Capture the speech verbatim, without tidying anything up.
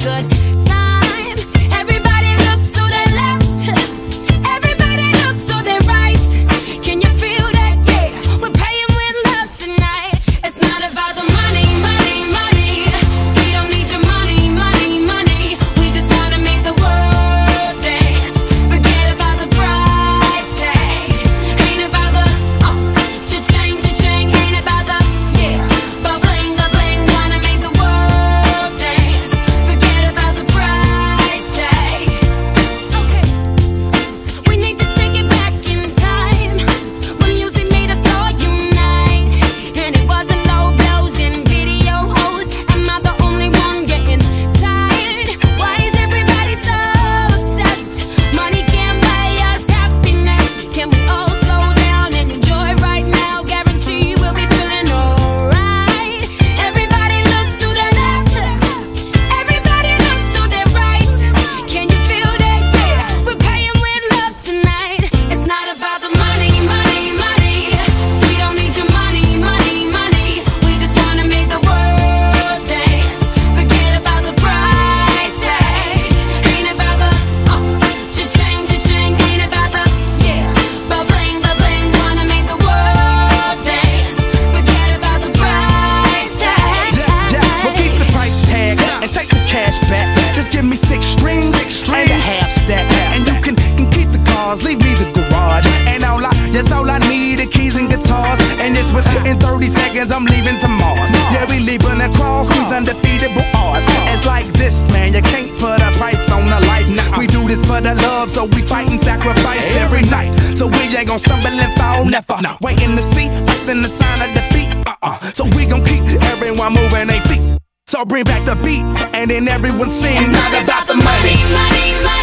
good time. Everybody look to the left, everybody look to the right. Can you feel that? Yeah, we're paying with love tonight. It's not about the money, money, money. We don't need your money, money, money. We just wanna make the world dance. Forget about the price tag. Ain't about the oh, cha-ching, cha-ching. Ain't about the yeah, ba-bling, ba-bling. Wanna make the world dance. Forget about the price tag. Okay, we need to take it back in time when music made us all unite, and it wasn't low blows and video hoes. Am I the only one getting tired? Why is everybody so obsessed? Money can't buy us happiness. Can we all slow down and enjoy right now? Guarantee we'll be feeling alright. Everybody look to the left, everybody look to the right. Can you feel that? Yeah, we're paying with love tonight. It's not about the money, money, money. We don't need your money, money, money. We just wanna make the world dance. Forget about the price tag. Ain't about the oh, cha-ching, cha-ching. Ain't about the yeah, ba-bling, ba-bling. Wanna make the world dance. Forget about the price tag. Yeah, yeah, well keep the price tag and take the cash back. Just give me six strings, and a half stack, and you can, can keep the cars, leave me the garage. And all I, yes, all I need are keys and guitars. And it's within thirty seconds I'm leaving to Mars. Yeah, we leaving across these undefeatable odds. It's like this, man, you can't put a price on a life. We do this for the love, so we fight and sacrifice every night. So we ain't gon' stumble and fall, never. Waiting to see us in the sign of defeat. Uh-uh. So we gon' keep everyone moving their feet. So bring back the beat, and then everyone sings. It's not about the money, money, money.